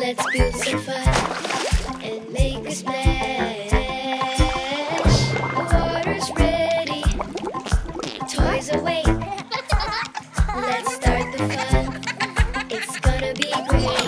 Let's build some fun and make a splash. The water's ready, toys await. Let's start the fun, it's gonna be great.